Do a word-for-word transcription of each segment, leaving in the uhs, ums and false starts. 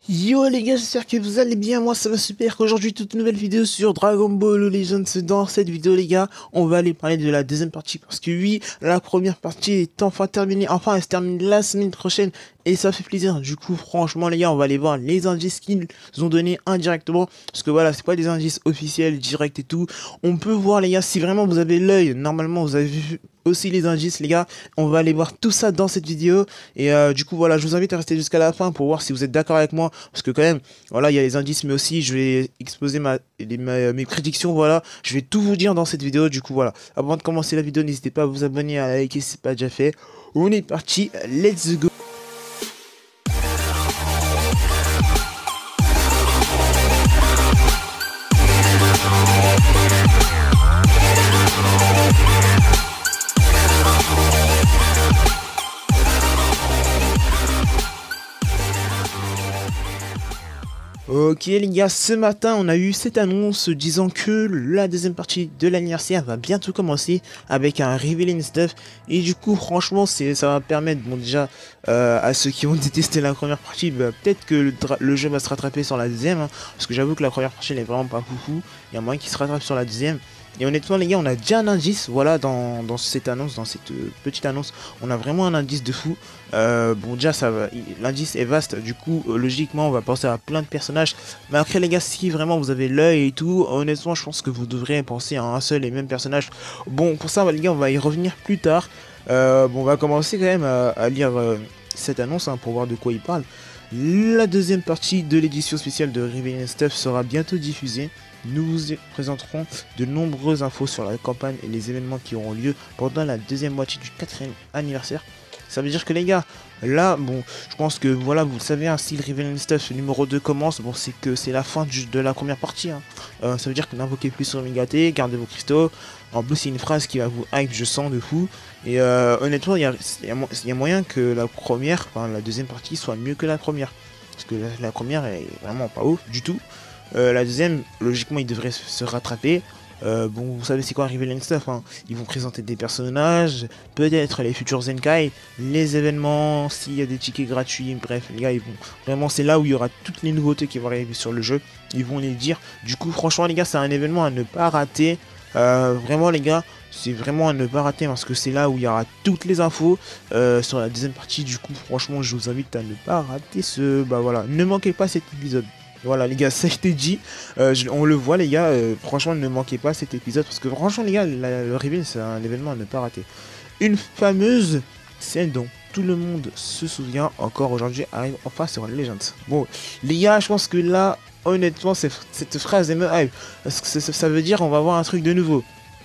Yo les gars, j'espère que vous allez bien, moi ça va super. Aujourd'hui toute nouvelle vidéo sur Dragon Ball Legends. Dans cette vidéo les gars, on va aller parler de la deuxième partie, parce que oui, la première partie est enfin terminée. Enfin elle se termine la semaine prochaine et ça fait plaisir. Du coup franchement les gars, on va aller voir les indices qu'ils ont donnés indirectement, parce que voilà, c'est pas des indices officiels directs et tout. On peut voir les gars, si vraiment vous avez l'œil, normalement vous avez vu aussi les indices les gars, on va aller voir tout ça dans cette vidéo. Et euh, du coup voilà, je vous invite à rester jusqu'à la fin pour voir si vous êtes d'accord avec moi, parce que quand même voilà, il y a les indices, mais aussi je vais exposer ma, les, ma- mes prédictions. Voilà, je vais tout vous dire dans cette vidéo. Du coup voilà, avant de commencer la vidéo, n'hésitez pas à vous abonner, à liker si c'est pas déjà fait. On est parti, let's go. Ok les gars, ce matin on a eu cette annonce disant que la deuxième partie de l'anniversaire va bientôt commencer avec un revealing stuff. Et du coup franchement c'est ça va permettre, bon déjà euh, à ceux qui ont détesté la première partie, bah, peut-être que le, le jeu va se rattraper sur la deuxième, hein, parce que j'avoue que la première partie elle est vraiment pas foufou. Il y a moyen qu'il se rattrape sur la deuxième. Et honnêtement les gars, on a déjà un indice, voilà, dans, dans cette annonce, dans cette euh, petite annonce, on a vraiment un indice de fou. Euh, bon déjà ça va, l'indice est vaste, du coup euh, logiquement on va penser à plein de personnages. Mais après les gars, si vraiment vous avez l'œil et tout, honnêtement je pense que vous devrez penser à un seul et même personnage. Bon pour ça les gars, on va y revenir plus tard. Euh, bon on va commencer quand même à, à lire euh, cette annonce, hein, pour voir de quoi il parle. La deuxième partie de l'édition spéciale de Revealing Stuff sera bientôt diffusée. Nous vous présenterons de nombreuses infos sur la campagne et les événements qui auront lieu pendant la deuxième moitié du quatrième anniversaire. Ça veut dire que les gars, là, bon, je pense que voilà, vous le savez, hein, si le Revealing Stuff numéro deux commence, bon, c'est que c'est la fin du, de la première partie. Hein. Euh, ça veut dire que n'invoquez plus sur Megate, gardez vos cristaux. En plus, c'est une phrase qui va vous hype, je sens, de fou. Et euh, honnêtement, il y a, y, a, y a moyen que la première, enfin la deuxième partie soit mieux que la première. Parce que la, la première est vraiment pas ouf du tout. Euh, la deuxième, logiquement, il devrait se rattraper. Euh, bon, vous savez c'est quoi Revealing Stuff, hein. Ils vont présenter des personnages, peut-être les futurs Zenkai, les événements, s'il y a des tickets gratuits, bref, les gars, ils vont vraiment, c'est là où il y aura toutes les nouveautés qui vont arriver sur le jeu. Ils vont les dire. Du coup, franchement, les gars, c'est un événement à ne pas rater. Euh, vraiment, les gars, c'est vraiment à ne pas rater, parce que c'est là où il y aura toutes les infos euh, sur la deuxième partie. Du coup, franchement, je vous invite à ne pas rater ce. Bah voilà, ne manquez pas cet épisode. Voilà les gars, ça a été dit, euh, je, on le voit les gars, euh, franchement ne manquez pas cet épisode, parce que franchement les gars, la, le reveal c'est un événement à ne pas rater. Une fameuse scène dont tout le monde se souvient encore aujourd'hui arrive enfin sur Legends. Bon les gars, je pense que là, honnêtement, cette phrase est me hype, parce que ça, ça veut dire on va voir un truc de nouveau.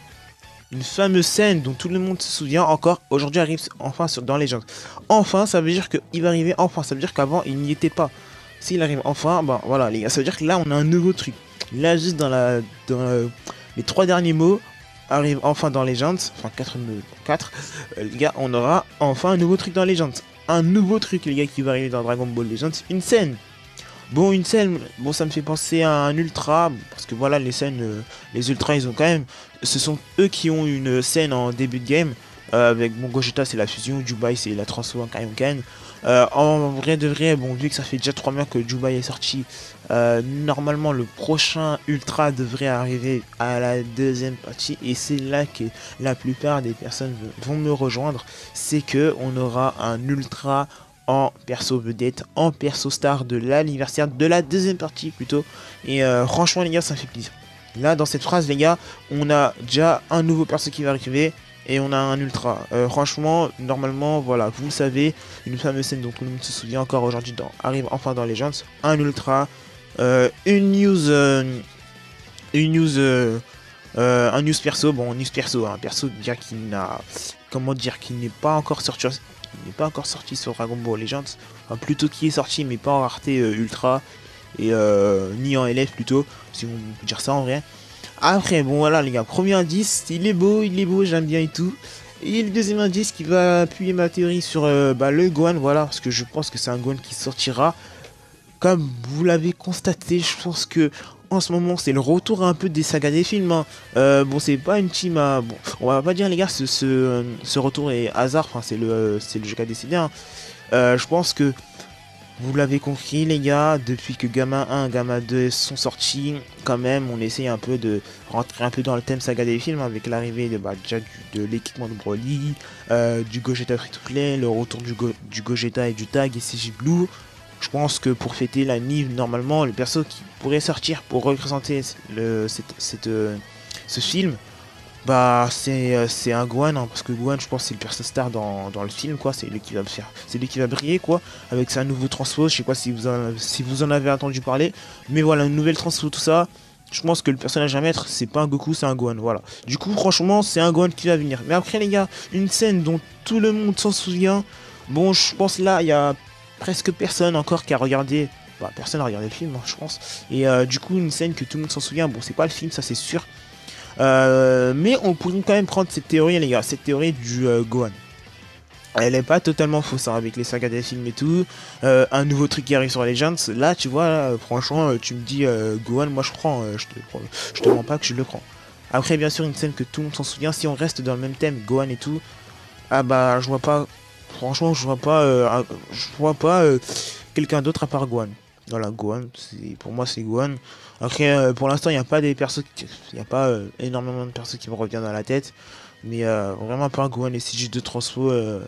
Une fameuse scène dont tout le monde se souvient encore aujourd'hui arrive enfin sur, dans Legends. Enfin, ça veut dire qu'il va arriver enfin, ça veut dire qu'avant il n'y était pas. S'il arrive enfin, ben voilà les gars, ça veut dire que là on a un nouveau truc. Là juste dans la dans la, les trois derniers mots arrive enfin dans Legends, enfin quatre, quatre euh, les gars, on aura enfin un nouveau truc dans Legends. Un nouveau truc les gars qui va arriver dans Dragon Ball Legends, une scène. Bon une scène, bon ça me fait penser à un ultra, parce que voilà les scènes, euh, les ultras ils ont quand même, ce sont eux qui ont une scène en début de game. Euh, avec bon Gogeta c'est la fusion, Jubai c'est la transfo en Kaioken. Euh, en vrai de vrai, bon vu que ça fait déjà trois mois que Jubai est sorti, euh, normalement le prochain Ultra devrait arriver à la deuxième partie, et c'est là que la plupart des personnes vont me rejoindre. C'est que on aura un Ultra en perso vedette, en perso star de l'anniversaire, de la deuxième partie plutôt. Et euh, franchement les gars, ça fait plaisir. Là dans cette phrase les gars, on a déjà un nouveau perso qui va arriver. Et on a un ultra. Euh, franchement, normalement, voilà, vous le savez, une fameuse scène dont tout le monde se souvient encore aujourd'hui dans arrive enfin dans Legends. Un ultra, euh, une news, euh, une news, euh, euh, un news perso. Bon, news perso, un perso déjà qui n'a, comment dire, qui n'est pas encore sorti, qui n'est pas encore sorti sur Dragon Ball Legends. Enfin, plutôt qui est sorti, mais pas en rareté euh, ultra et euh, ni en L F plutôt, si on peut dire ça en vrai. Après, bon voilà les gars, premier indice, il est beau, il est beau, j'aime bien et tout. Et le deuxième indice qui va appuyer ma théorie sur euh, bah, le Gohan, voilà, parce que je pense que c'est un Gohan qui sortira. Comme vous l'avez constaté, je pense que en ce moment c'est le retour un peu des sagas des films. Hein. Euh, bon, c'est pas une team à... Bon, on va pas dire les gars, ce, ce, ce retour est hasard, enfin c'est le, c'est le jeu qui a décidé. Hein. Euh, je pense que Vous l'avez compris les gars, depuis que Gamma un, Gamma deux sont sortis, quand même on essaye un peu de rentrer un peu dans le thème saga des films avec l'arrivée de, bah, déjà du, de l'équipement de Broly, euh, du Gogeta Free to Play, le retour du, Go, du Gogeta et du Tag et C J Blue. Je pense que pour fêter la N I V, normalement, le perso qui pourrait sortir pour représenter le, cette, cette, euh, ce film, bah c'est euh, c'est un Gohan, hein, parce que Gohan, je pense, c'est le perso star dans, dans le film, quoi. C'est lui qui va faire, c'est lui qui va briller, quoi, avec sa nouveau transfo. Je sais pas si vous en, si vous en avez entendu parler, mais voilà, une nouvelle transfo, tout ça. Je pense que le personnage à mettre, c'est pas un Goku, c'est un Gohan, voilà. Du coup, franchement, c'est un Gohan qui va venir. Mais après, les gars, une scène dont tout le monde s'en souvient. Bon, je pense là, il y a presque personne encore qui a regardé. Bah, personne a regardé le film, hein, je pense. Et euh, du coup, une scène que tout le monde s'en souvient. Bon, c'est pas le film, ça c'est sûr. Euh, mais on pourrait quand même prendre cette théorie, les gars, cette théorie du euh, Gohan. Elle est pas totalement fausse, hein, avec les sagas des films et tout. Euh, un nouveau truc qui arrive sur Legends. Là, tu vois, là, franchement, euh, tu me dis euh, Gohan, moi je prends. Euh, je, te, je te mens pas que je le prends. Après, bien sûr, une scène que tout le monde s'en souvient. Si on reste dans le même thème, Gohan et tout. Ah bah, je vois pas. Franchement, je vois pas. Euh, je vois pas euh, quelqu'un d'autre à part Gohan. Voilà, Gohan, pour moi c'est Gohan. Après, euh, pour l'instant, il n'y a pas des persos, il n'y a pas euh, énormément de persos qui me reviennent dans la tête. Mais euh, vraiment, à part Gohan et S J de Transfo, euh,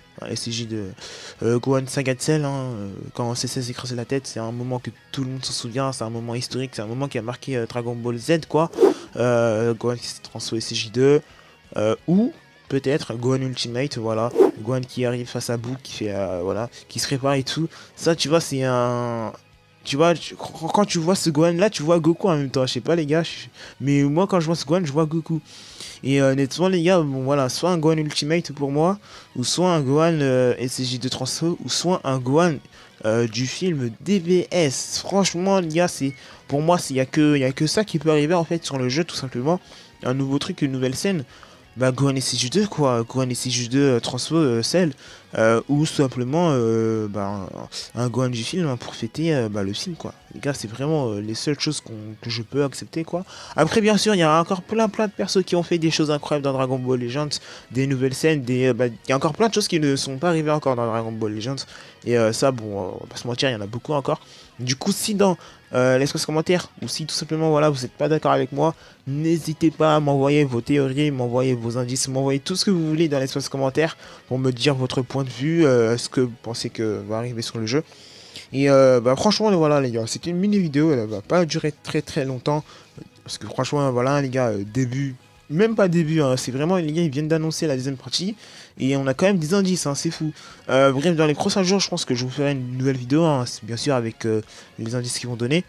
S J de euh, Gohan Saga de Cell, hein, euh, quand C C s'écrasait la tête, c'est un moment que tout le monde s'en souvient, c'est un moment historique, c'est un moment qui a marqué euh, Dragon Ball Z, quoi. Euh, Gohan qui s'est transfo S J deux, euh, ou peut-être Gohan Ultimate, voilà. Gohan qui arrive face à Boo, qui fait, euh, voilà, qui se prépare et tout. Ça, tu vois, c'est un. Tu vois, tu, quand tu vois ce Gohan là, tu vois Goku en même temps. Je sais pas les gars, je, mais moi quand je vois ce Gohan, je vois Goku. Et euh, honnêtement les gars, bon voilà, soit un Gohan Ultimate pour moi, ou soit un Gohan euh, S J de Transfo, ou soit un Gohan euh, du film D B S. Franchement les gars, c'est pour moi, il y a que y a que ça qui peut arriver en fait sur le jeu tout simplement. Un nouveau truc, une nouvelle scène. Bah Gohan S J deux quoi, Gohan S J deux euh, Transfo euh, Cell, euh, ou simplement euh, bah, un, un Gohan du film hein, pour fêter euh, bah, le film quoi. Les gars, c'est vraiment euh, les seules choses qu'on que je peux accepter quoi. Après bien sûr, il y a encore plein plein de persos qui ont fait des choses incroyables dans Dragon Ball Legends, des nouvelles scènes, des euh, bah, il y a encore plein de choses qui ne sont pas arrivées encore dans Dragon Ball Legends. Et euh, ça bon, euh, on va pas se mentir, il y en a beaucoup encore. Du coup, si dans euh, l'espace commentaire, ou si tout simplement voilà, vous n'êtes pas d'accord avec moi, n'hésitez pas à m'envoyer vos théories, m'envoyer vos indices, m'envoyer tout ce que vous voulez dans l'espace commentaire pour me dire votre point de vue, euh, ce que vous pensez que va arriver sur le jeu. Et euh, bah, franchement, voilà les gars, c'était une mini vidéo, elle va pas durer très très longtemps, parce que franchement, voilà les gars, euh, début, même pas début, hein, c'est vraiment les gars, ils viennent d'annoncer la deuxième partie, et on a quand même des indices, hein, c'est fou. Euh, bref, dans les prochains jours, je pense que je vous ferai une nouvelle vidéo, hein, bien sûr avec euh, les indices qu'ils vont donner,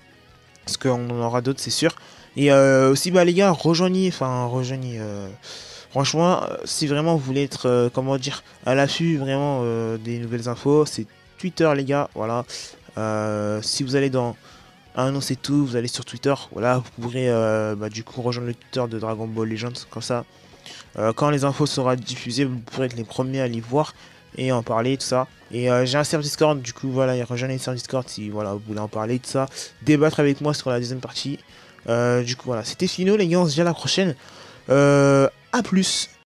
parce qu'on en aura d'autres, c'est sûr. Et euh, aussi, bah les gars, rejoignez, enfin rejoignez. Euh, franchement, euh, si vraiment vous voulez être, euh, comment dire, à l'affût vraiment euh, des nouvelles infos, c'est Twitter les gars, voilà. Euh, si vous allez dans annoncer tout, vous allez sur Twitter, voilà, vous pourrez euh, bah, du coup rejoindre le Twitter de Dragon Ball Legends, comme ça. Euh, quand les infos seront diffusées, vous pourrez être les premiers à les voir et en parler, tout ça. Et euh, j'ai un serveur Discord, du coup, voilà, rejoignez le serveur Discord si voilà, vous voulez en parler, tout ça. Débattre avec moi sur la deuxième partie. Euh, du coup, voilà, c'était Fino, les gars, on se dit à la prochaine. Euh, à plus.